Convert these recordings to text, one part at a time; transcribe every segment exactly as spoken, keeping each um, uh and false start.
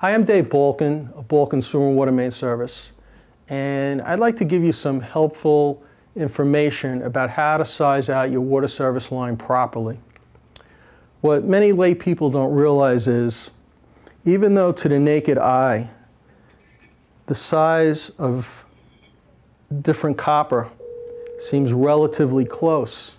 Hi, I'm Dave Balkan of Balkan Sewer and Water Main Service, and I'd like to give you some helpful information about how to size out your water service line properly. What many lay people don't realize is, even though to the naked eye, the size of different copper seems relatively close,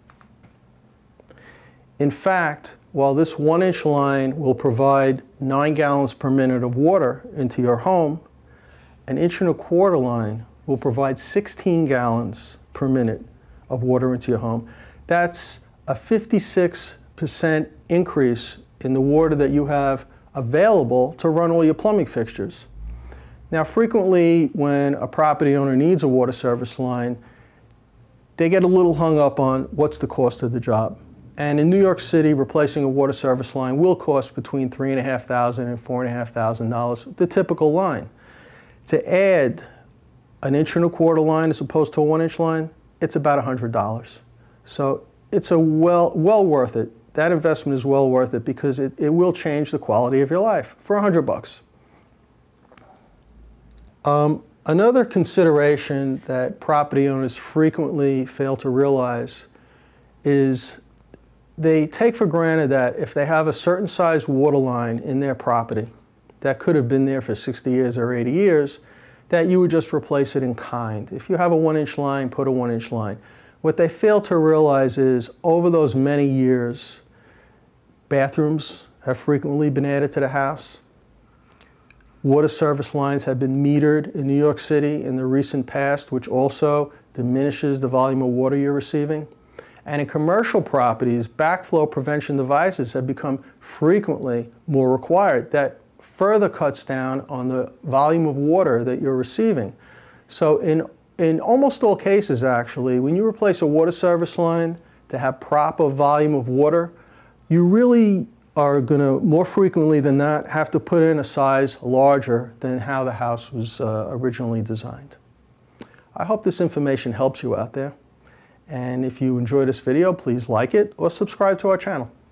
in fact, while this one inch line will provide nine gallons per minute of water into your home, an inch and a quarter line will provide sixteen gallons per minute of water into your home. That's a fifty-six percent increase in the water that you have available to run all your plumbing fixtures. Now, frequently when a property owner needs a water service line, they get a little hung up on what's the cost of the job. And in New York City, replacing a water service line will cost between three and a half thousand and four and a half thousand dollars, the typical line. To add an inch and a quarter line as opposed to a one inch line, it's about a hundred dollars. So it's a well, well worth it. That investment is well worth it because it, it will change the quality of your life for a hundred bucks. Um, another consideration that property owners frequently fail to realize is they take for granted that if they have a certain size water line in their property that could have been there for sixty years or eighty years, that you would just replace it in kind. If you have a one inch line, put a one inch line. What they fail to realize is over those many years, bathrooms have frequently been added to the house. Water service lines have been metered in New York City in the recent past, which also diminishes the volume of water you're receiving. And in commercial properties, backflow prevention devices have become frequently more required. That further cuts down on the volume of water that you're receiving. So in, in almost all cases, actually, when you replace a water service line to have proper volume of water, you really are going to, more frequently than not, have to put in a size larger than how the house was uh, originally designed. I hope this information helps you out there. And if you enjoyed this video, please like it or subscribe to our channel.